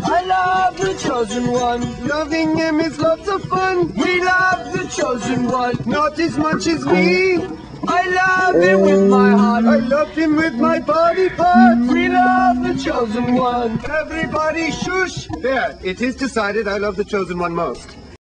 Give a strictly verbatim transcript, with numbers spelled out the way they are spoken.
I love the chosen one. Loving him is lots of fun. We love the chosen one. Not as much as me. I love him with my heart. I love him with my body parts. We love the chosen one. Everybody shush. There, it is decided I love the chosen one most.